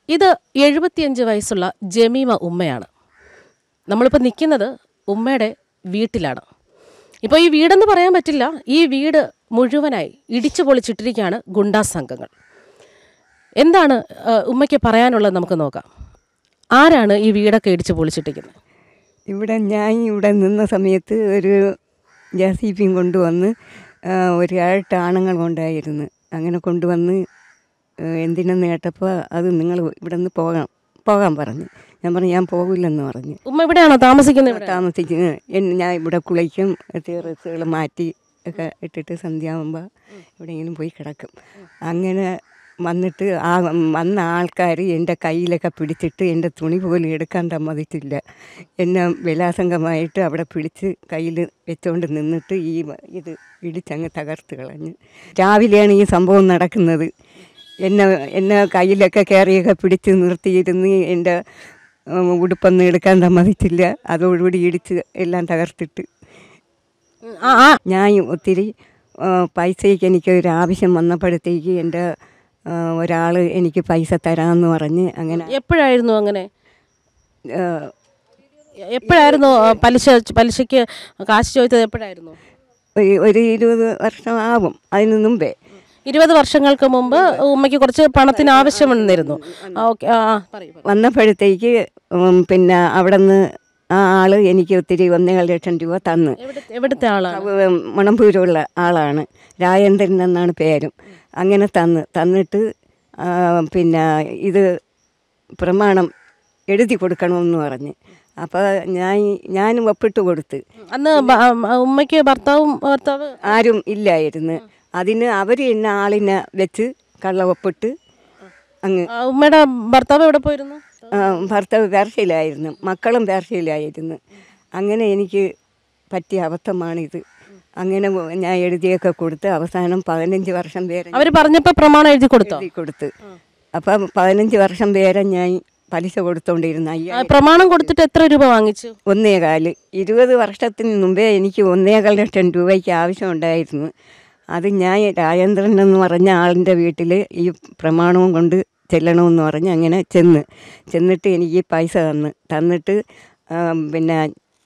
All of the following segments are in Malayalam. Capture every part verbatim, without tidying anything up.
ഇത് എഴുപത്തിയഞ്ച് വയസ്സുള്ള ജമീമ ഉമ്മയാണ്. നമ്മളിപ്പോൾ നിൽക്കുന്നത് ഉമ്മയുടെ വീട്ടിലാണ്. ഇപ്പോൾ ഈ വീടെന്ന് പറയാൻ പറ്റില്ല, ഈ വീട് മുഴുവനായി ഇടിച്ചു പൊളിച്ചിട്ടിരിക്കുകയാണ് ഗുണ്ടാ സംഘങ്ങൾ. എന്താണ് ഉമ്മയ്ക്ക് പറയാനുള്ളത് നമുക്ക് നോക്കാം. ആരാണ് ഈ വീടൊക്കെ ഇടിച്ചു പൊളിച്ചിട്ടിരിക്കുന്നത്? ഇവിടെ ഞാൻ ഇവിടെ നിന്ന സമയത്ത് ഒരു ജെ സി ബിയും കൊണ്ടുവന്ന് ഒരാഴ്ച ആണുങ്ങൾ കൊണ്ടായിരുന്നു. അങ്ങനെ കൊണ്ടുവന്ന് എന്തിനെന്ന് കേട്ടപ്പോൾ അത് നിങ്ങൾ ഇവിടെ നിന്ന് പോകാം പോകാൻ പറഞ്ഞു. ഞാൻ പറഞ്ഞു ഞാൻ പോകില്ലെന്ന് പറഞ്ഞു. ഉമ്മ ഇവിടെയാണോ താമസിക്കുന്നത്? താമസിക്കുന്നത് ഞാൻ ഇവിടെ കുളിക്കും, ഡ്രസ്സുകൾ മാറ്റി ഒക്കെ ഇട്ടിട്ട് സന്ധ്യയാകുമ്പോൾ എവിടെയെങ്കിലും പോയി കിടക്കും. അങ്ങനെ വന്നിട്ട് ആ വന്ന ആൾക്കാർ എൻ്റെ കയ്യിലൊക്കെ പിടിച്ചിട്ട് എൻ്റെ തുണി പോലും എടുക്കാൻ സമ്മതിച്ചില്ല. എന്നെ ബലാസംഗമായിട്ട് അവിടെ പിടിച്ച് കയ്യിൽ വെച്ചുകൊണ്ട് നിന്നിട്ട് ഈ ഇത് ഇടിച്ചങ്ങ് തകർത്ത് കളഞ്ഞു. രാവിലെയാണ് ഈ സംഭവം നടക്കുന്നത്. എന്നെ എന്നെ കയ്യിലൊക്കെ കയറിയൊക്കെ പിടിച്ച് നിർത്തിയിരുന്ന് എൻ്റെ ഉടുപ്പൊന്നും എടുക്കാൻ സമ്മതിച്ചില്ല. അതോടുകൂടി ഇടിച്ച് എല്ലാം തകർത്തിട്ട് ഞാൻ ഒത്തിരി പൈസയ്ക്ക് എനിക്ക് ഒരു ആവശ്യം വന്നപ്പോഴത്തേക്ക് എൻ്റെ ഒരാൾ എനിക്ക് പൈസ തരാമെന്ന് പറഞ്ഞ് അങ്ങനെ. എപ്പോഴായിരുന്നു അങ്ങനെ? എപ്പോഴായിരുന്നു പലിശ പലിശയ്ക്ക് കാശ് ചോദിച്ചത്? എപ്പോഴായിരുന്നു? ഒരു ഇരുപത് വർഷം ആവും. അതിന് മുമ്പേ ഇരുപത് വർഷങ്ങൾക്ക് മുമ്പ് ഉമ്മയ്ക്ക് കുറച്ച് പണത്തിന് ആവശ്യം വന്നിരുന്നു. ഓക്കെ, വന്നപ്പോഴത്തേക്ക് പിന്നെ അവിടെ നിന്ന് ആ ആള് എനിക്ക് ഒത്തിരി ഒന്നേകാൽ ലക്ഷം രൂപ തന്നു. എവിടുത്തെ ആളാണ്? മണമ്പൂരുള്ള ആളാണ്, രാജേന്ദ്രൻ എന്നാണ് പേരും. അങ്ങനെ തന്ന് തന്നിട്ട് പിന്നെ ഇത് പ്രമാണം എഴുതി കൊടുക്കണമെന്ന് പറഞ്ഞ്. അപ്പോൾ ഞാൻ ഞാനും ഒപ്പിട്ട് കൊടുത്ത്. അന്ന് ഉമ്മയ്ക്ക് ഭർത്താവും ഭർത്താവ് ആരും ഇല്ലായിരുന്നു. അതിന് അവർ എന്നെ ആളിനെ വെച്ച് കള്ള ഒപ്പിട്ട് അങ്ങ്. ഉമ്മയുടെ ഭർത്താവ് എവിടെ പോയിരുന്നു? ഭർത്താവ് പേർഷ്യയിലായിരുന്നു, മക്കളും പേർഷ്യയിലായിരുന്നു. അങ്ങനെ എനിക്ക് പറ്റിയ അബദ്ധമാണിത്. അങ്ങനെ ഞാൻ എഴുതിയൊക്കെ കൊടുത്ത് അവസാനം പതിനഞ്ച് വർഷം പേരെ അവർ പറഞ്ഞപ്പോൾ പ്രമാണം എഴുതി കൊടുത്തു എഴുതി കൊടുത്ത് അപ്പം പതിനഞ്ച് വർഷം പേരെ ഞാൻ പലിശ കൊടുത്തോണ്ടിരുന്ന. പ്രമാണം കൊടുത്തിട്ട് എത്ര രൂപ വാങ്ങിച്ചു? ഒന്നേകാല്. ഇരുപത് വർഷത്തിന് മുമ്പേ എനിക്ക് ഒന്നേകാൽ ലക്ഷം രൂപയ്ക്ക് ആവശ്യമുണ്ടായിരുന്നു. അത് ഞാൻ രാജേന്ദ്രൻ എന്ന് പറഞ്ഞ ആളിൻ്റെ വീട്ടിൽ ഈ പ്രമാണവും കൊണ്ട് ചെല്ലണമെന്ന് പറഞ്ഞ് അങ്ങനെ ചെന്ന് ചെന്നിട്ട് എനിക്ക് പൈസ തന്ന് തന്നിട്ട് പിന്നെ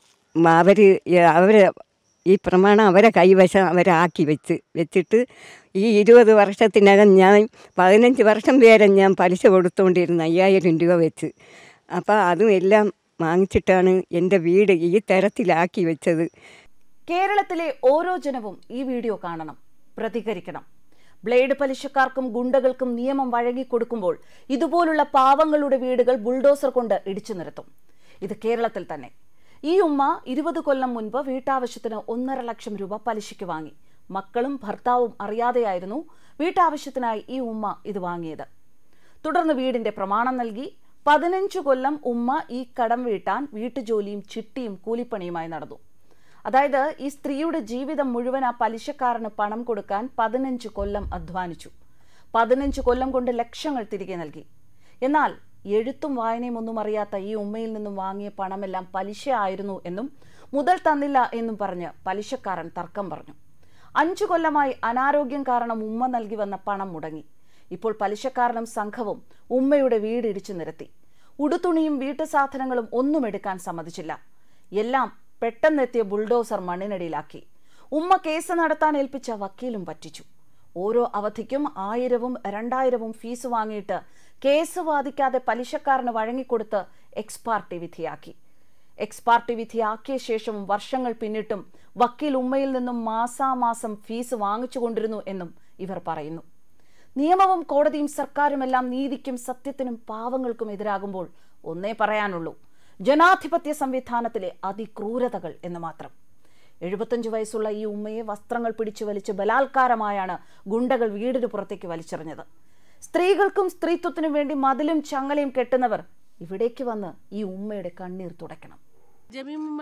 അവർ അവർ ഈ പ്രമാണം അവരെ കൈവശം അവരാക്കി വെച്ച് വെച്ചിട്ട് ഈ ഇരുപത് വർഷത്തിനകം ഞാൻ പതിനഞ്ച് വർഷം വരെ ഞാൻ പലിശ കൊടുത്തുകൊണ്ടിരുന്നു അയ്യായിരം രൂപ വെച്ച്. അപ്പോൾ അതും എല്ലാം വാങ്ങിച്ചിട്ടാണ് എൻ്റെ വീട് ഈ തരത്തിലാക്കി വെച്ചത്. കേരളത്തിലെ ഓരോ ജനവും ഈ വീഡിയോ കാണണം, പ്രതികരിക്കണം. ബ്ലേഡ് പലിശക്കാർക്കും ഗുണ്ടകൾക്കും നിയമം വഴങ്ങിക്കൊടുക്കുമ്പോൾ ഇതുപോലുള്ള പാവങ്ങളുടെ വീടുകൾ ബുൾഡോസർ കൊണ്ട് ഇടിച്ചു നിരത്തും. ഇത് കേരളത്തിൽ തന്നെ. ഈ ഉമ്മ ഇരുപത് കൊല്ലം മുൻപ് വീട്ടാവശ്യത്തിന് ഒന്നര ലക്ഷം രൂപ പലിശയ്ക്ക് വാങ്ങി. മക്കളും ഭർത്താവും അറിയാതെയായിരുന്നു വീട്ടാവശ്യത്തിനായി ഈ ഉമ്മ ഇത് വാങ്ങിയത്. തുടർന്ന് വീടിന്റെ പ്രമാണം നൽകി പതിനഞ്ചു കൊല്ലം ഉമ്മ ഈ കടം വീട്ടാൻ വീട്ടുജോലിയും ചിട്ടിയും കൂലിപ്പണിയുമായി നടന്നു. അതായത് ഈ സ്ത്രീയുടെ ജീവിതം മുഴുവൻ ആ പലിശക്കാരന് പണം കൊടുക്കാൻ പതിനഞ്ച് കൊല്ലം അധ്വാനിച്ചു. പതിനഞ്ച് കൊല്ലം കൊണ്ട് ലക്ഷങ്ങൾ തിരികെ നൽകി. എന്നാൽ എഴുത്തും വായനയും ഒന്നും അറിയാത്ത ഈ ഉമ്മയിൽ നിന്നും വാങ്ങിയ പണമെല്ലാം പലിശ ആയിരുന്നു എന്നും മുതൽ തന്നില്ല എന്നും പറഞ്ഞ് പലിശക്കാരൻ തർക്കം പറഞ്ഞു. അഞ്ചു കൊല്ലമായി അനാരോഗ്യം കാരണം ഉമ്മ നൽകി വന്ന പണം മുടങ്ങി. ഇപ്പോൾ പലിശക്കാരനും സംഘവും ഉമ്മയുടെ വീട് ഇടിച്ചു നിരത്തി. ഉടുതുണിയും വീട്ടു സാധനങ്ങളും ഒന്നും എടുക്കാൻ സമ്മതിച്ചില്ല. എല്ലാം പെട്ടെന്നെത്തിയ ബുൾഡോസർ മണ്ണിനടിയിലാക്കി. ഉമ്മ കേസ് നടത്താൻ ഏൽപ്പിച്ച വക്കീലും പറ്റിച്ചു. ഓരോ അവധിക്കും ആയിരവും രണ്ടായിരവും ഫീസ് വാങ്ങിയിട്ട് കേസ് വാദിക്കാതെ പലിശക്കാരന് വഴങ്ങിക്കൊടുത്ത് എക്സ്പാർട്ടി വിധിയാക്കി. എക്സ്പാർട്ടി വിധിയാക്കിയ ശേഷവും വർഷങ്ങൾ പിന്നിട്ടും വക്കീൽ ഉമ്മയിൽ നിന്നും മാസാമാസം ഫീസ് വാങ്ങിച്ചുകൊണ്ടിരുന്നു എന്നും ഇവർ പറയുന്നു. നിയമവും കോടതിയും സർക്കാരുമെല്ലാം നീതിക്കും സത്യത്തിനും പാവങ്ങൾക്കും എതിരാകുമ്പോൾ ഒന്നേ പറയാനുള്ളൂ, ജനാധിപത്യ സംവിധാനത്തിലെ അതിക്രൂരതകൾ എന്ന് മാത്രം. എഴുപത്തഞ്ചു വയസ്സുള്ള ഈ ഉമ്മയെ വസ്ത്രങ്ങൾ പിടിച്ചു വലിച്ച് ബലാത്കാരമായാണ് ഗുണ്ടകൾ വീടിന് പുറത്തേക്ക് വലിച്ചെറിഞ്ഞത്. സ്ത്രീകൾക്കും സ്ത്രീത്വത്തിനും വേണ്ടി മതിലും ചങ്ങലയും കെട്ടുന്നവർ ഇവിടേക്ക് വന്ന് ഈ ഉമ്മയുടെ കണ്ണീർ തുടയ്ക്കണം.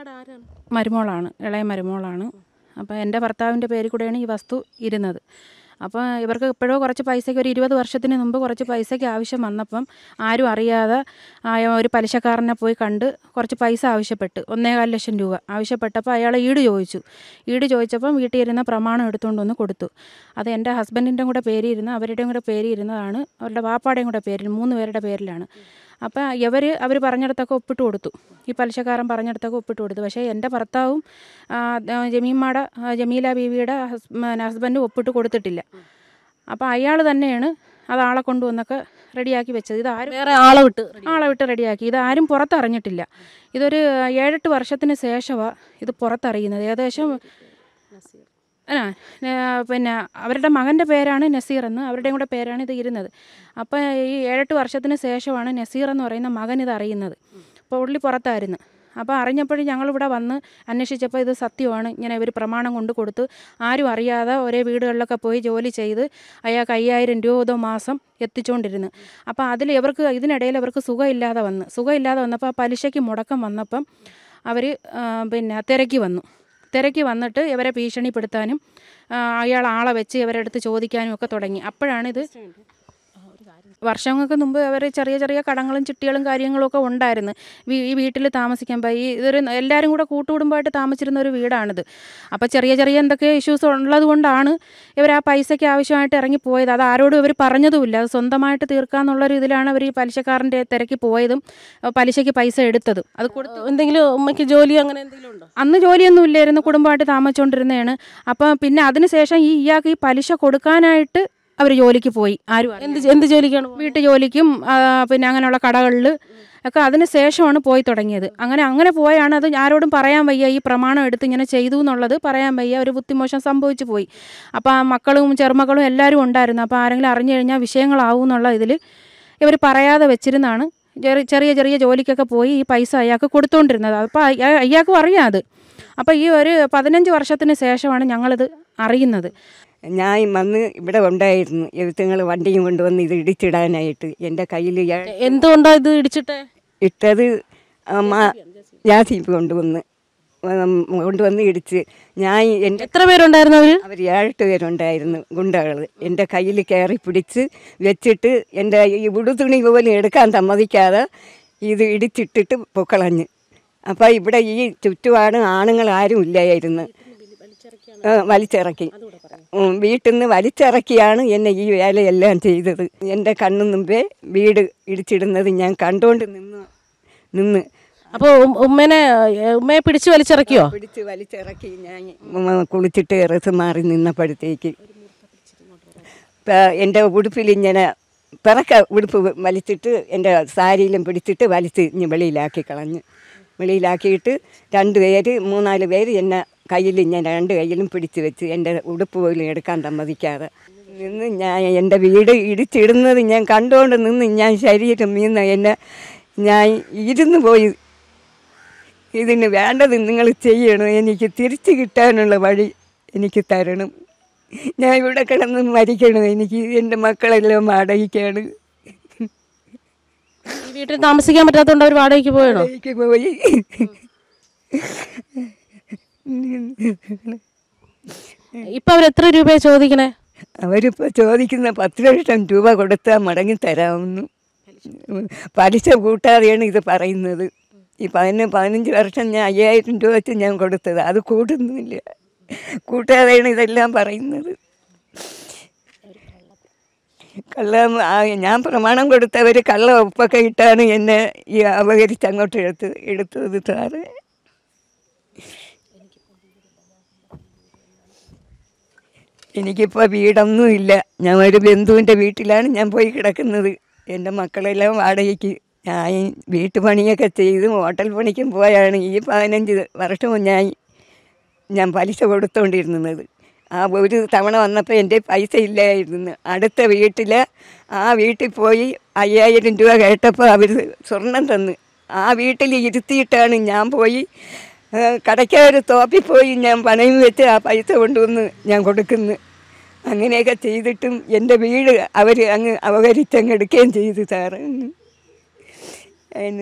മരുമോളാണ്, ഇളയ മരുമോളാണ്. അപ്പോൾ എൻ്റെ ഭർത്താവിൻ്റെ പേരിൽ കൂടെയാണ് ഈ വസ്തു ഇരുന്നത്. അപ്പോൾ ഇവർക്ക് ഇപ്പോഴോ കുറച്ച് പൈസയ്ക്ക് ഒരു ഇരുപത് വർഷത്തിന് മുമ്പ് കുറച്ച് പൈസയ്ക്ക് ആവശ്യം വന്നപ്പം ആരും അറിയാതെ ഒരു പലിശക്കാരനെ പോയി കണ്ട് കുറച്ച് പൈസ ആവശ്യപ്പെട്ട് ഒന്നേകാൽ ലക്ഷം രൂപ ആവശ്യപ്പെട്ടപ്പോൾ അയാൾ ഈട് ചോദിച്ചു. ഈട് ചോദിച്ചപ്പം വീട്ടിൽ ഇരുന്ന പ്രമാണം എടുത്തുകൊണ്ട് വന്ന് കൊടുത്തു. അത് എൻ്റെ ഹസ്ബൻഡിൻ്റെ കൂടെ പേരിരുന്ന് അവരുടെയും കൂടെ പേരിരുന്നതാണ്, അവരുടെ വാപ്പാടെയും കൂടെ പേരിൽ, മൂന്ന് പേരുടെ പേരിലാണ്. അപ്പോൾ ഇവർ അവർ പറഞ്ഞിടത്തൊക്കെ ഒപ്പിട്ട് കൊടുത്തു, ഈ പലിശക്കാരൻ പറഞ്ഞിടത്തൊക്കെ ഒപ്പിട്ട് കൊടുത്തു. പക്ഷേ എൻ്റെ ഭർത്താവും ജമീമ്മയുടെ ജമീല ബീവിയുടെ ഹസ്ബൻഡും ഒപ്പിട്ട് കൊടുത്തിട്ടില്ല. അപ്പോൾ അയാൾ തന്നെയാണ് അത് ആളെ കൊണ്ടുവന്നൊക്കെ റെഡിയാക്കി വെച്ചത്. ഇത് ആരും വേറെ ആളെ വിട്ട് ആളെ വിട്ട് റെഡിയാക്കി. ഇത് ആരും പുറത്തറിഞ്ഞിട്ടില്ല. ഇതൊരു ഏഴെട്ട് വർഷത്തിന് ശേഷമാണ് ഇത് പുറത്തറിയുന്നത്. ഏകദേശം ആ പിന്നെ അവരുടെ മകൻ്റെ പേരാണ് നസീർ എന്ന്, അവരുടെയും കൂടെ പേരാണ് ഇത് ഇരുന്നത്. അപ്പോൾ ഈ ഏഴെട്ട് വർഷത്തിന് ശേഷമാണ് നസീർ എന്ന് പറയുന്ന മകൻ ഇത് അറിയുന്നത്. അപ്പോൾ ഉള്ളി പുറത്തായിരുന്നു. അപ്പോൾ അറിഞ്ഞപ്പോഴും ഞങ്ങളിവിടെ വന്ന് അന്വേഷിച്ചപ്പോൾ ഇത് സത്യമാണ്, ഇങ്ങനെ ഇവർ പ്രമാണം കൊണ്ട് കൊടുത്ത് ആരും അറിയാതെ ഒരേ വീടുകളിലൊക്കെ പോയി ജോലി ചെയ്ത് അയാൾക്ക് അയ്യായിരം രൂപ ഓരോ മാസം എത്തിച്ചുകൊണ്ടിരുന്നു. അപ്പോൾ അതിൽ ഇവർക്ക് ഇതിനിടയിൽ അവർക്ക് സുഖമില്ലാതെ വന്ന് സുഖമില്ലാതെ വന്നപ്പോൾ ആ പലിശയ്ക്ക് മുടക്കം വന്നപ്പം അവർ പിന്നെ തിരക്കി വന്നു തിരക്കി വന്നിട്ട് ഇവരെ ഭീഷണിപ്പെടുത്താനും അയാൾ ആളെ വെച്ച് ഇവരുടെ അടുത്ത് ചോദിക്കാനും ഒക്കെ തുടങ്ങി. അപ്പോഴാണിത് വർഷങ്ങൾക്ക് മുമ്പ് അവർ ചെറിയ ചെറിയ കടങ്ങളും ചിട്ടികളും കാര്യങ്ങളും ഒക്കെ ഉണ്ടായിരുന്നു. ഈ വീട്ടിൽ താമസിക്കുമ്പോൾ ഈ ഇതൊരു എല്ലാവരും കൂടെ കൂട്ടുകുടുംബമായിട്ട് താമസിച്ചിരുന്ന ഒരു വീടാണിത്. അപ്പോൾ ചെറിയ ചെറിയ എന്തൊക്കെ ഇഷ്യൂസ് ഉള്ളത് കൊണ്ടാണ് ഇവർ ആ പൈസയ്ക്ക് ആവശ്യമായിട്ട് ഇറങ്ങിപ്പോയത്. അത് ആരോടും ഇവർ പറഞ്ഞതുമില്ല. അത് സ്വന്തമായിട്ട് തീർക്കാന്നുള്ളൊരു ഇതിലാണ് അവർ ഈ പലിശക്കാരൻ്റെ തിരക്കി പോയതും പലിശയ്ക്ക് പൈസ എടുത്തതും. അത് കൊടുത്ത് എന്തെങ്കിലും ഉമ്മയ്ക്ക് ജോലി അങ്ങനെ എന്തെങ്കിലും ഉണ്ടോ? അന്ന് ജോലിയൊന്നും ഇല്ലായിരുന്നു, കുടുംബമായിട്ട് താമസിച്ചുകൊണ്ടിരുന്നതാണ്. അപ്പം പിന്നെ അതിനുശേഷം ഈ ഇയാൾക്ക് ഈ പലിശ കൊടുക്കാനായിട്ട് അവർ ജോലിക്ക് പോയി. ആരും എന്ത് എന്ത് ജോലിക്കാണ്? വീട്ടു ജോലിക്കും പിന്നെ അങ്ങനെയുള്ള കടകളിൽ ഒക്കെ അതിന് ശേഷമാണ് പോയി തുടങ്ങിയത്. അങ്ങനെ അങ്ങനെ പോയാണ്. അത് ആരോടും പറയാൻ വയ്യ, ഈ പ്രമാണം എടുത്ത് ഇങ്ങനെ ചെയ്തു എന്നുള്ളത് പറയാൻ വയ്യ. ഒരു ബുദ്ധിമോശം സംഭവിച്ചു പോയി. അപ്പോൾ ആ മക്കളും ചെറുമക്കളും എല്ലാവരും ഉണ്ടായിരുന്നു. അപ്പോൾ ആരെങ്കിലും അറിഞ്ഞു കഴിഞ്ഞാൽ വിഷയങ്ങളാവും എന്നുള്ള ഇതിൽ ഇവർ പറയാതെ വെച്ചിരുന്നാണ് ചെറിയ ചെറിയ ചെറിയ ജോലിക്കൊക്കെ പോയി ഈ പൈസ അയാൾക്ക് കൊടുത്തുകൊണ്ടിരുന്നത്. അപ്പോൾ അയാൾക്കും അറിയാം അത്. അപ്പോൾ ഈ ഒരു പതിനഞ്ച് വർഷത്തിന് ശേഷമാണ് ഞങ്ങളിത് അറിയുന്നത്. ഞാൻ വന്ന് ഇവിടെ ഉണ്ടായിരുന്നു, എഴുത്തുങ്ങൾ വണ്ടിയും കൊണ്ടുവന്ന് ഇത് ഇടിച്ചിടാനായിട്ട്. എൻ്റെ കയ്യിൽ എന്തുകൊണ്ടാണ് ഇത് ഇടിച്ചിട്ട് ഇട്ടത്? ജാസിബ് കൊണ്ടുവന്ന് കൊണ്ടുവന്ന് ഇടിച്ച് ഞാൻ എൻ്റെ എത്ര പേരുണ്ടായിരുന്നു? അവർ അവർ ഏഴെട്ട് പേരുണ്ടായിരുന്നു ഗുണ്ടകൾ. എൻ്റെ കയ്യിൽ കയറി പിടിച്ച് വെച്ചിട്ട് എൻ്റെ ഈ ഉടുതുണി പോലും എടുക്കാൻ സമ്മതിക്കാതെ ഇത് ഇടിച്ചിട്ടിട്ട് പൊക്കളഞ്ഞ്. അപ്പോൾ ഇവിടെ ഈ ചുറ്റുപാട് ആണുങ്ങൾ ആരും ഇല്ലായിരുന്നു, വലിച്ചിറക്കി. വീട്ടിൽ നിന്ന് വലിച്ചിറക്കിയാണ് എന്നെ ഈ വേലയെല്ലാം ചെയ്തത്. എൻ്റെ കണ്ണു മുമ്പേ വീട് ഇടിച്ചിടുന്നത് ഞാൻ കണ്ടുകൊണ്ട് നിന്ന് നിന്ന് അപ്പോൾ ഉമ്മനെ ഉമ്മയെ പിടിച്ച് വലിച്ചിറക്കിയോ? പിടിച്ച് വലിച്ചിറക്കി. ഞാൻ കുളിച്ചിട്ട് ഇറസ് മാറി നിന്നപ്പോഴത്തേക്ക് എൻ്റെ ഉടുപ്പിൽ ഇങ്ങനെ പിറക്ക ഉടുപ്പ് വലിച്ചിട്ട് എൻ്റെ സാരിയിലും പിടിച്ചിട്ട് വലിച്ച് ഇനി വെളിയിലാക്കി കളഞ്ഞ്. വെളിയിലാക്കിയിട്ട് രണ്ട് പേര് മൂന്നാല് പേര് എന്നെ കയ്യിൽ ഞാൻ രണ്ട് കയ്യിലും പിടിച്ച് വെച്ച് എൻ്റെ ഉടുപ്പ് പോലും എടുക്കാൻ സമ്മതിക്കാതെ നിന്ന് ഞാൻ എൻ്റെ വീട് ഇടിച്ചിടുന്നത് ഞാൻ കണ്ടുകൊണ്ട് നിന്ന് ഞാൻ ശരീരം വീന്ന് എന്നെ ഞാൻ ഇരുന്ന് പോയി. ഇതിന് വേണ്ടത് നിങ്ങൾ ചെയ്യണം, എനിക്ക് തിരിച്ചു കിട്ടാനുള്ള വഴി എനിക്ക് തരണം. ഞാൻ ഇവിടെ കിടന്ന് മരിക്കണം, എനിക്ക് എൻ്റെ മക്കളെല്ലാം വാടകയ്ക്കാണ്. വീട്ടിൽ താമസിക്കാൻ പറ്റാത്തതുകൊണ്ട് അവർ വാടകയ്ക്ക് പോയണോ? വാടകയ്ക്ക് പോയി. ഇപ്പം അവർ എത്ര രൂപയാണ് ചോദിക്കണേ? അവരിപ്പോൾ ചോദിക്കുന്ന പത്ത് ലക്ഷം രൂപ കൊടുത്താൽ മടങ്ങി തരാമെന്ന്. പലിശ കൂട്ടാതെയാണ് ഇത് പറയുന്നത്. ഈ പതിന പതിനഞ്ച് വർഷം ഞാൻ അയ്യായിരം രൂപ വെച്ച് ഞാൻ കൊടുത്തത്, അത് കൂട്ടുന്നില്ല. കൂട്ടാതെയാണ് ഇതെല്ലാം പറയുന്നത്. കള്ള ഞാൻ പ്രമാണം കൊടുത്തവർ കള്ള ഉപ്പൊക്കെ ഇട്ടാണ് എന്നെ ഈ അപകരിച്ച് അങ്ങോട്ട് എടുത്ത് എടുത്തത് സാറ്. എനിക്കിപ്പോൾ വീടൊന്നും ഇല്ല. ഞാൻ ഒരു ബന്ധുവിൻ്റെ വീട്ടിലാണ് ഞാൻ പോയി കിടക്കുന്നത്. എൻ്റെ മക്കളെല്ലാം വാടകയ്ക്ക്. ഞാൻ വീട്ടുപണിയൊക്കെ ചെയ്ത് ഹോട്ടൽ പണിക്കും പോയാണ് ഈ പതിനഞ്ച് വർഷവും ഞാൻ ഞാൻ പലിശ കൊടുത്തുകൊണ്ടിരുന്നത്. ആ ഒരു തവണ വന്നപ്പോൾ എൻ്റെ പൈസ ഇല്ലായിരുന്നു. അടുത്ത വീട്ടിൽ ആ വീട്ടിൽ പോയി അയ്യായിരം രൂപ കേട്ടപ്പോൾ അവർ സ്വർണം തന്ന് ആ വീട്ടിൽ ഇരുത്തിയിട്ടാണ് ഞാൻ പോയി കടയ്ക്കൊരു തോപ്പിൽ പോയി ഞാൻ പണയം വെച്ച് ആ പൈസ കൊണ്ടുവന്ന് ഞാൻ കൊടുക്കുന്നു. അങ്ങനെയൊക്കെ ചെയ്തിട്ടും എൻ്റെ വീട് അവർ അങ്ങ് അപകരിച്ചങ്ങ് എടുക്കുകയും ചെയ്തു സാറ്. അതിന്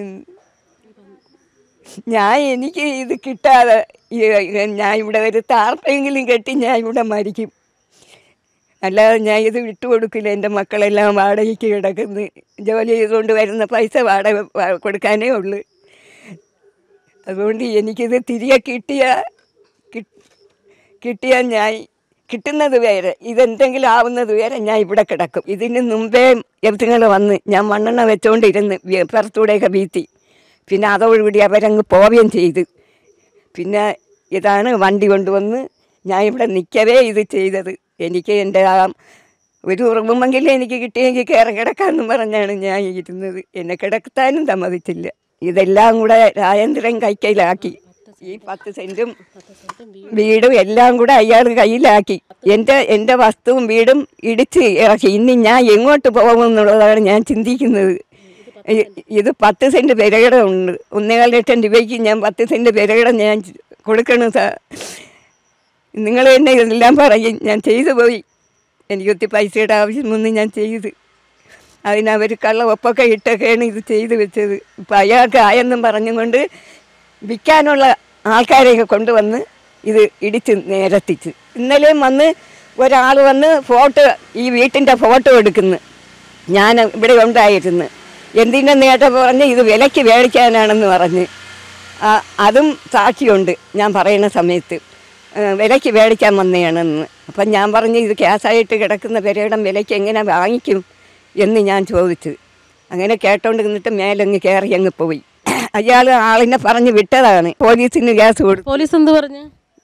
ഞാൻ എനിക്ക് ഇത് കിട്ടാതെ ഞാൻ ഇവിടെ ഒരു താർപ്പെങ്കിലും കെട്ടി ഞാൻ ഇവിടെ മരിക്കും. അല്ലാതെ ഞാൻ ഇത് വിട്ടുകൊടുക്കില്ല. എൻ്റെ മക്കളെല്ലാം വാടകയ്ക്ക് കിടക്കുന്നു. ജോലി ചെയ്തുകൊണ്ട് വരുന്ന പൈസ വാടക കൊടുക്കാനേ ഉള്ളൂ. അതുകൊണ്ട് എനിക്കിത് തിരികെ കിട്ടിയ കിട്ടിയാൽ ഞാൻ കിട്ടുന്നത് വരെ, ഇതെന്തെങ്കിലും ആവുന്നത് വരെ ഞാൻ ഇവിടെ കിടക്കും. ഇതിന് മുമ്പേ എവത്തുങ്ങൾ വന്ന് ഞാൻ മണ്ണെണ്ണ വെച്ചുകൊണ്ടിരുന്ന് പുറത്തൂടെയൊക്കെ വീത്തി. പിന്നെ അതോടുകൂടി അവരങ്ങ് പോവുകയും ചെയ്ത്. പിന്നെ ഇതാണ് വണ്ടി കൊണ്ടുവന്ന് ഞാൻ ഇവിടെ നിൽക്കവേ ഇത് ചെയ്തത്. എനിക്ക് എൻ്റെ ആ ഒരു ഉറങ്ങുമെങ്കിലും എനിക്ക് കിട്ടിയെങ്കിൽ കയറി കിടക്കാമെന്നും പറഞ്ഞാണ് ഞാൻ ഇരുന്നത്. എന്നെ കിടത്താനും സമ്മതിച്ചില്ല. ഇതെല്ലാം കൂടെ രാജേന്ദ്രൻ കൈക്കൈയിലാക്കി. ഈ പത്ത് സെൻറ്റും വീടും എല്ലാം കൂടെ അയാൾ കയ്യിലാക്കി. എൻ്റെ എൻ്റെ വസ്തുവും വീടും ഇടിച്ച് ഇറക്കി. ഇനി ഞാൻ എങ്ങോട്ട് പോകുമെന്നുള്ളതാണ് ഞാൻ ചിന്തിക്കുന്നത്. ഇത് പത്ത് സെൻറ്റ് പെരകിടമുണ്ട്. ഒന്നേകാൽ ലക്ഷം രൂപയ്ക്ക് ഞാൻ പത്ത് സെൻറ്റ് പെരകിടം ഞാൻ കൊടുക്കണം സാർ. നിങ്ങൾ തന്നെ ഇതെല്ലാം പറയും. ഞാൻ ചെയ്തു പോയി. എനിക്കൊത്തിരി പൈസയുടെ ആവശ്യമൊന്നും ഞാൻ ചെയ്ത്. അതിനവർ കള്ള ഒപ്പൊക്കെ ഇട്ടൊക്കെയാണ് ഇത് ചെയ്ത് വെച്ചത്. ഇപ്പം അയാൾക്ക് ആയെന്നും പറഞ്ഞുകൊണ്ട് വിൽക്കാനുള്ള ആൾക്കാരെയൊക്കെ കൊണ്ടുവന്ന് ഇത് ഇടിച്ച് നിരത്തിച്ച്. ഇന്നലെയും വന്ന് ഒരാൾ വന്ന് ഫോട്ടോ, ഈ വീട്ടിൻ്റെ ഫോട്ടോ എടുക്കുന്നു. ഞാൻ ഇവിടെ ഉണ്ടായിരുന്നു. എന്തിനെന്ന് കേട്ടപ്പോൾ പറഞ്ഞ് ഇത് വിലയ്ക്ക് മേടിക്കാനാണെന്ന് പറഞ്ഞ്. അതും സാക്ഷിയുണ്ട് ഞാൻ പറയുന്ന സമയത്ത്. വിലയ്ക്ക് മേടിക്കാൻ വന്നതാണെന്ന്. അപ്പം ഞാൻ പറഞ്ഞ് ഇത് ക്യാഷായിട്ട് കിടക്കുന്ന പെരയിടം വിലയ്ക്ക് എങ്ങനെ വാങ്ങിക്കും എന്ന് ഞാൻ ചോദിച്ചു. അങ്ങനെ കേട്ടോണ്ട് നിന്നിട്ട് മേലങ്ങ് കയറി അങ്ങ് പോയി. അയാൾ ആളിനെ പറഞ്ഞ് വിട്ടതാണ്. പോലീസിന് കേസ് കൊടുത്തു. പോലീസ് എന്ത് പറഞ്ഞു?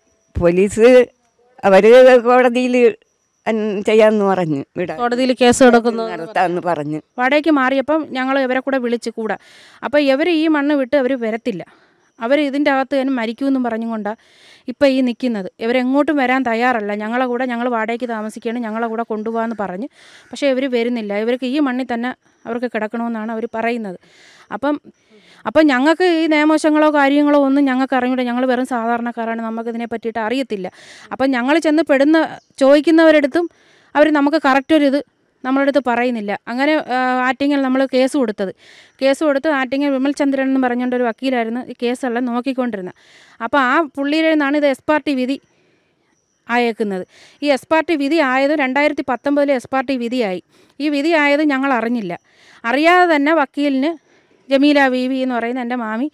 പോലീസ് അവർ കോടതിയിൽ ചെയ്യാമെന്ന് പറഞ്ഞു. വിടാം, കോടതിയിൽ കേസ് കൊടുക്കുന്നു നടത്താമെന്ന് പറഞ്ഞു. വാടകയ്ക്ക് മാറിയപ്പം ഞങ്ങൾ ഇവരെ കൂടെ വിളിച്ച് കൂടാ. അപ്പോൾ ഇവർ ഈ മണ്ണ് വിട്ട് അവർ വരത്തില്ല. അവർ ഇതിൻ്റെ അകത്ത് തന്നെ മരിക്കുമെന്നും പറഞ്ഞുകൊണ്ടാണ് ഇപ്പോൾ ഈ നിൽക്കുന്നത്. ഇവരെങ്ങോട്ടും വരാൻ തയ്യാറല്ല. ഞങ്ങളെ കൂടെ ഞങ്ങൾ വാടകയ്ക്ക് താമസിക്കുകയാണ്, ഞങ്ങളെ കൂടെ കൊണ്ടുപോകാമെന്ന് പറഞ്ഞ്. പക്ഷേ ഇവർ വരുന്നില്ല. ഇവർക്ക് ഈ മണ്ണിൽ തന്നെ അവർക്ക് കിടക്കണമെന്നാണ് അവർ പറയുന്നത്. അപ്പം അപ്പം ഞങ്ങൾക്ക് ഈ നിയമവശങ്ങളോ കാര്യങ്ങളോ ഒന്നും ഞങ്ങൾക്ക് അറിഞ്ഞൂടെ. ഞങ്ങൾ വെറും സാധാരണക്കാരാണ്, നമുക്കിതിനെ പറ്റിയിട്ട് അറിയത്തില്ല. അപ്പം ഞങ്ങൾ ചെന്ന് പെടുന്ന ചോദിക്കുന്നവരെടുത്തും അവർ നമുക്ക് കറക്റ്റ് ഒരു ഇത് നമ്മളടുത്ത് പറയുന്നില്ല. അങ്ങനെ ആറ്റിങ്ങൽ നമ്മൾ കേസ് കൊടുത്തത് കേസ് കൊടുത്ത് ആറ്റിങ്ങൽ വിമൽ ചന്ദ്രൻ എന്ന് പറഞ്ഞുകൊണ്ട് ഒരു വക്കീലായിരുന്നു ഈ കേസെല്ലാം നോക്കിക്കൊണ്ടിരുന്നത്. അപ്പോൾ ആ പുള്ളിയിൽ നിന്നാണ് ഇത് എസ് പാർട്ടി വിധി ആയേക്കുന്നത്. ഈ എസ് പാർട്ടി വിധി ആയത് രണ്ടായിരത്തി പത്തൊമ്പതിൽ എസ് പാർട്ടി വിധിയായി. ഈ വിധി ആയത് ഞങ്ങൾ അറിഞ്ഞില്ല. അറിയാതെ തന്നെ വക്കീലിന് ജമീല ബീവി എന്ന് പറയുന്ന എൻ്റെ മാമി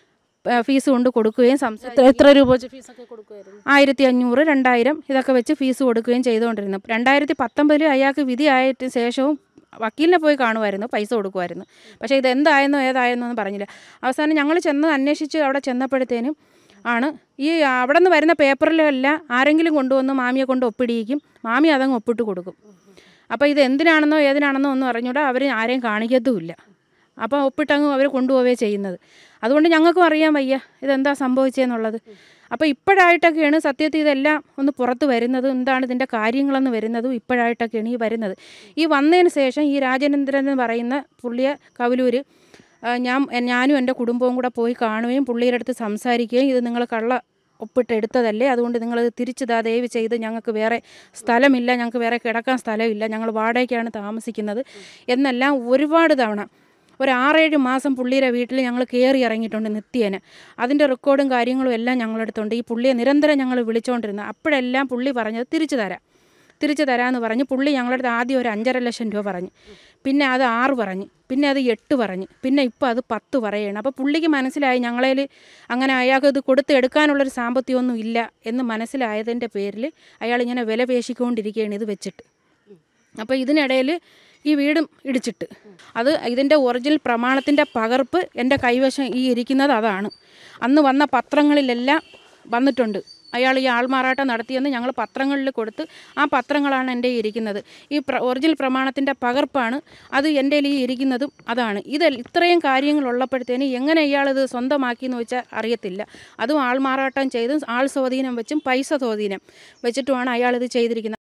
ഫീസ് കൊണ്ട് കൊടുക്കുകയും സംസാരിച്ചു. എത്ര രൂപ വെച്ച് ഫീസൊക്കെ കൊടുക്കുമായിരുന്നു? ആയിരത്തി അഞ്ഞൂറ് രണ്ടായിരം ഇതൊക്കെ വെച്ച് ഫീസ് കൊടുക്കുകയും ചെയ്തുകൊണ്ടിരുന്നു. രണ്ടായിരത്തി പത്തൊമ്പതിൽ അയാൾക്ക് വിധി ആയിട്ട് ശേഷവും വക്കീലിനെ പോയി കാണുമായിരുന്നു, പൈസ കൊടുക്കുമായിരുന്നു. പക്ഷേ ഇതെന്തായെന്നോ ഏതായെന്നോ ഒന്നും പറഞ്ഞില്ല. അവസാനം ഞങ്ങൾ ചെന്ന് അന്വേഷിച്ച് അവിടെ ചെന്നപ്പോഴത്തേനും ആണ് ഈ അവിടെ നിന്ന് വരുന്ന പേപ്പറിലെല്ലാം ആരെങ്കിലും കൊണ്ടുവന്ന് മാമിയെ കൊണ്ട് ഒപ്പിടിയിക്കും. മാമി അതങ്ങ് ഒപ്പിട്ട് കൊടുക്കും. അപ്പോൾ ഇത് എന്തിനാണെന്നോ ഏതിനാണെന്നോ ഒന്നും അറിഞ്ഞൂടാ. അവർ ആരെയും കാണിക്കത്തുമില്ല. അപ്പോൾ ഒപ്പിട്ടങ്ങ് അവർ കൊണ്ടുപോവുകയാണ് ചെയ്യുന്നത്. അതുകൊണ്ട് ഞങ്ങൾക്കും അറിയാൻ വയ്യ ഇതെന്താ സംഭവിച്ചതെന്നുള്ളത്. അപ്പോൾ ഇപ്പോഴായിട്ടൊക്കെയാണ് സത്യത്തിൽ ഇതെല്ലാം ഒന്ന് പുറത്ത് വരുന്നത്. എന്താണ് ഇതിൻ്റെ കാര്യങ്ങളെന്ന് വരുന്നതും ഇപ്പോഴായിട്ടൊക്കെയാണ് ഈ വരുന്നത്. ഈ വന്നതിന് ശേഷം ഈ രാജേന്ദ്രൻ എന്ന് പറയുന്ന പുള്ളിയെ കവലൂർ ഞാൻ ഞാനും എൻ്റെ കുടുംബവും കൂടെ പോയി കാണുകയും പുള്ളിയുടെ അടുത്ത് സംസാരിക്കുകയും ഇത് നിങ്ങൾ കള്ള ഒപ്പിട്ട് എടുത്തതല്ലേ, അതുകൊണ്ട് നിങ്ങളത് തിരിച്ചു താ ദയവ് ചെയ്ത്, ഞങ്ങൾക്ക് വേറെ സ്ഥലമില്ല, ഞങ്ങൾക്ക് വേറെ കിടക്കാൻ സ്ഥലമില്ല, ഞങ്ങൾ വാടകയ്ക്കാണ് താമസിക്കുന്നത് എന്നെല്ലാം ഒരുപാട് തവണ ഒരു ആറേഴ് മാസം പുള്ളിയുടെ വീട്ടിൽ ഞങ്ങൾ കയറി ഇറങ്ങിയിട്ടുണ്ട് നിത്യേന. അതിൻ്റെ റെക്കോർഡും കാര്യങ്ങളും എല്ലാം ഞങ്ങളെടുത്തുണ്ട്. ഈ പുള്ളിയെ നിരന്തരം ഞങ്ങൾ വിളിച്ചുകൊണ്ടിരുന്നത്. അപ്പോഴെല്ലാം പുള്ളി പറഞ്ഞത് തിരിച്ചു തരാം തിരിച്ചു തരാമെന്ന് പറഞ്ഞ് പുള്ളി ഞങ്ങളടുത്ത് ആദ്യം ഒരു അഞ്ചര ലക്ഷം രൂപ പറഞ്ഞു, പിന്നെ അത് ആറ് പറഞ്ഞ്, പിന്നെ അത് എട്ട് പറഞ്ഞ്, പിന്നെ ഇപ്പോൾ അത് പത്ത് പറയുകയാണ്. അപ്പോൾ പുള്ളിക്ക് മനസ്സിലായി ഞങ്ങളേൽ അങ്ങനെ അയാൾക്ക് ഇത് കൊടുത്ത് എടുക്കാനുള്ളൊരു സാമ്പത്തികമൊന്നും ഇല്ല എന്ന് മനസ്സിലായതിൻ്റെ പേരിൽ അയാൾ ഇങ്ങനെ വില പേശിക്കൊണ്ടിരിക്കുകയാണ് ഇത് വെച്ചിട്ട്. അപ്പോൾ ഇതിനിടയിൽ ഈ വീടും ഇടിച്ചിട്ട് അത് ഇതിൻ്റെ ഒറിജിനൽ പ്രമാണത്തിൻ്റെ പകർപ്പ് എൻ്റെ കൈവശം ഈ ഇരിക്കുന്നത് അതാണ്. അന്ന് വന്ന പത്രങ്ങളിലെല്ലാം വന്നിട്ടുണ്ട്. അയാൾ ഈ ആൾമാറാട്ടം നടത്തിയെന്ന് ഞങ്ങൾ പത്രങ്ങളിൽ കൊടുത്ത് ആ പത്രങ്ങളാണ് എൻ്റെ ഇരിക്കുന്നത്. ഈ പ്ര ഒറിജിനൽ പ്രമാണത്തിൻ്റെ പകർപ്പാണ് അത് എൻ്റെ ഈ ഇരിക്കുന്നതും അതാണ്. ഇത് ഇത്രയും കാര്യങ്ങളുള്ളപ്പോഴത്തേന് എങ്ങനെ ഇയാളിത് സ്വന്തമാക്കിയെന്ന് വെച്ചാൽ അറിയത്തില്ല. അതും ആൾമാറാട്ടം ചെയ്തും ആൾ സ്വാധീനം വെച്ചും പൈസ സ്വാധീനം വെച്ചിട്ടുമാണ് അയാളിത് ചെയ്തിരിക്കുന്നത്.